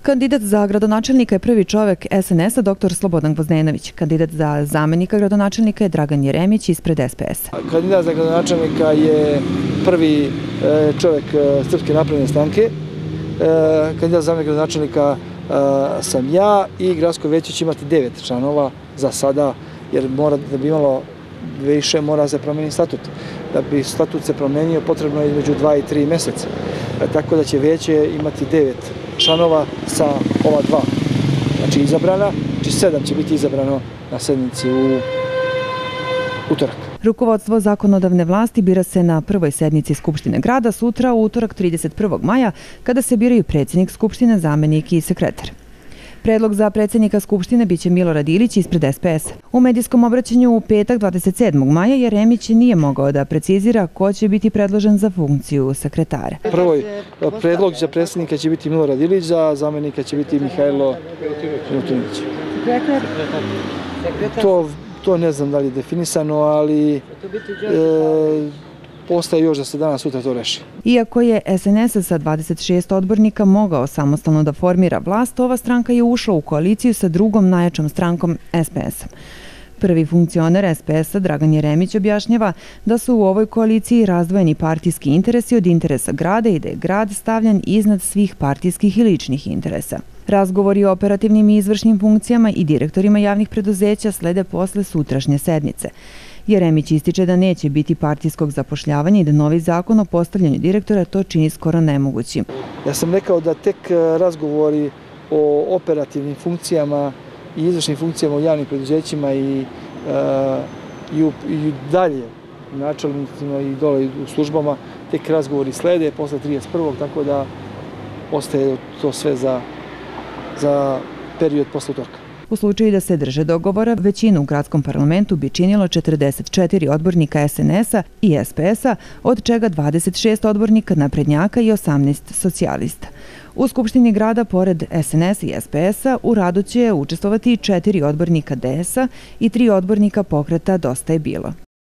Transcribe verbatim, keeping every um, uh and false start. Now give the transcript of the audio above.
Kandidat za gradonačelnika je prvi čovek S N S-a dr Slobodan Gvozdenović. Kandidat za zamenika gradonačelnika je Dragan Jeremić ispred S P S-a. Kandidat za gradonačelnika je prvi čovek Srpske napredne stranke. Kandidat za zamenika gradonačelnika sam ja i gradsko veće će imati devet članova za sada, jer mora da bi imalo više, mora se promeniti statut. Da bi statut se promenio, potrebno je između dva i tri meseca. Tako da će veće imati devet članova sa ova dva. Znači izabrana, znači sedam će biti izabrano na sednici u utorak. Rukovodstvo zakonodavne vlasti bira se na prvoj sednici Skupštine grada sutra u utorak trideset prvog maja, kada se biraju predsjednik Skupštine, zamenik i sekretar. Predlog za predsjednika Skupštine biće Milorad Ilić ispred S P S-a. U medijskom obraćanju u petak dvadeset sedmog maja Jeremić nije mogao da precizira ko će biti predložen za funkciju sekretara. Prvi predlog za predsjednika će biti Milorad Ilić, za zamenika će biti Mihajlo Milutinović. Sekretar? To, to ne znam da li je definisano, ali e, postaje još da se danas sutra to reši. Iako je S N S sa dvadeset šest odbornika mogao samostalno da formira vlast, ova stranka je ušla u koaliciju sa drugom najjačom strankom S P S-a. Prvi funkcioner S P S-a, Dragan Jeremić, objašnjava da su u ovoj koaliciji razdvojeni partijski interesi od interesa grada i da je grad stavljan iznad svih partijskih i ličnih interesa. Razgovori o operativnim i izvršnim funkcijama i direktorima javnih preduzeća slede posle sutrašnje sednice. Jeremić ističe da neće biti partijskog zapošljavanja i da novi zakon o postavljanju direktora to čini skoro nemogućim. Ja sam rekao da tek razgovori o operativnim funkcijama i izvršnim funkcijama u javnim preduzećima i, uh, i, u, i dalje načelnicima i dole u službama, tek razgovori slede posle trideset prvog tako da ostaje to sve za, za period posle utorka. U slučaju da se drže dogovora, većinu u gradskom parlamentu bi činilo četrdeset četiri odbornika S N S-a i S P S-a, od čega dvadeset šest odbornika naprednjaka i osamnaest socijalista. U Skupštini grada, pored S N S i S P S-a, u radu će učestvovati četiri odbornika D S-a i tri odbornika pokreta Dosta je bilo.